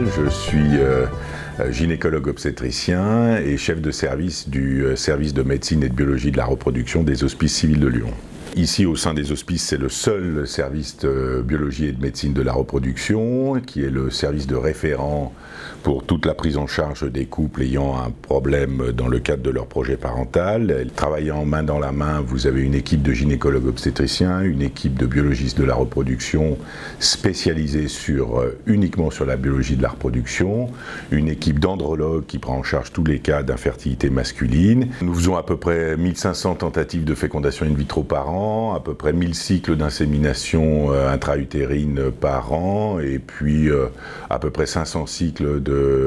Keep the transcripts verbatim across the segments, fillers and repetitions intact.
je suis euh, gynécologue obstétricien et chef de service du service de médecine et de biologie de la reproduction des Hospices civils de Lyon. Ici, au sein des hospices, c'est le seul service de biologie et de médecine de la reproduction, qui est le service de référent pour toute la prise en charge des couples ayant un problème dans le cadre de leur projet parental. Travaillant main dans la main, vous avez une équipe de gynécologues obstétriciens, une équipe de biologistes de la reproduction spécialisée sur, uniquement sur la biologie de la reproduction, une équipe d'andrologues qui prend en charge tous les cas d'infertilité masculine. Nous faisons à peu près mille cinq cents tentatives de fécondation in vitro par an, à peu près mille cycles d'insémination intra-utérine par an, et puis euh, à peu près cinq cents cycles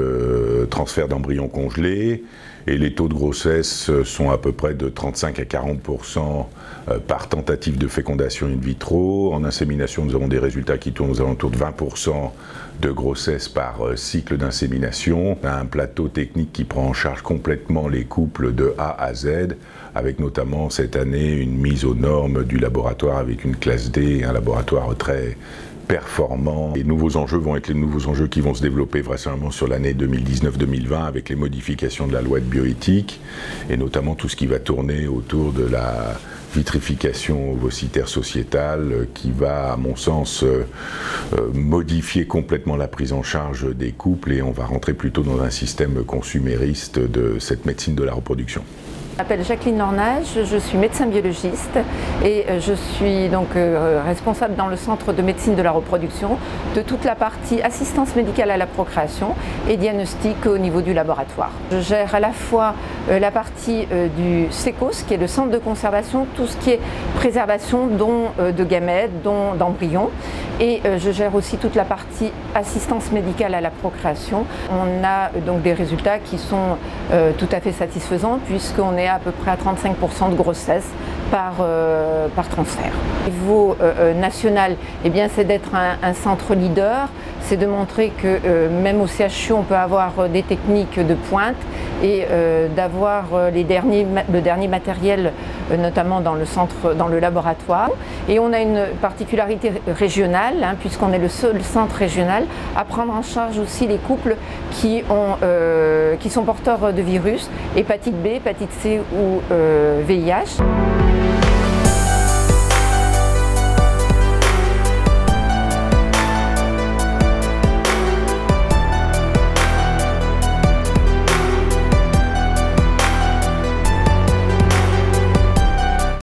de transfert d'embryons congelés. Et les taux de grossesse sont à peu près de trente-cinq à quarante pour cent par tentative de fécondation in vitro. En insémination, nous avons des résultats qui tournent aux alentours de vingt pour cent de grossesse par cycle d'insémination. On a un plateau technique qui prend en charge complètement les couples de A à Z, avec notamment cette année une mise aux normes du laboratoire avec une classe D, un laboratoire très performants. Les nouveaux enjeux vont être les nouveaux enjeux qui vont se développer vraisemblablement sur l'année deux mille dix-neuf deux mille vingt avec les modifications de la loi de bioéthique et notamment tout ce qui va tourner autour de la vitrification ovocytaire sociétale qui va, à mon sens, euh, euh, modifier complètement la prise en charge des couples et on va rentrer plutôt dans un système consumériste de cette médecine de la reproduction. Je m'appelle Jacqueline Lornage, je suis médecin biologiste et je suis donc responsable dans le centre de médecine de la reproduction de toute la partie assistance médicale à la procréation et diagnostic au niveau du laboratoire. Je gère à la fois la partie du SECOS, qui est le centre de conservation, tout ce qui est préservation dont de gamètes, dont d'embryons, et je gère aussi toute la partie assistance médicale à la procréation. On a donc des résultats qui sont tout à fait satisfaisants puisqu'on est à peu près à trente-cinq pour cent de grossesse par, euh, par transfert. Au niveau euh, national, eh bien, c'est d'être un, un centre leader, c'est de montrer que euh, même au C H U, on peut avoir des techniques de pointe et euh, d'avoir les derniers, le dernier matériel, euh, notamment dans le centre, dans le laboratoire. Et on a une particularité régionale, hein, puisqu'on est le seul centre régional à prendre en charge aussi les couples qui, ont, euh, qui sont porteurs de virus, hépatite B, hépatite C ou euh, V I H.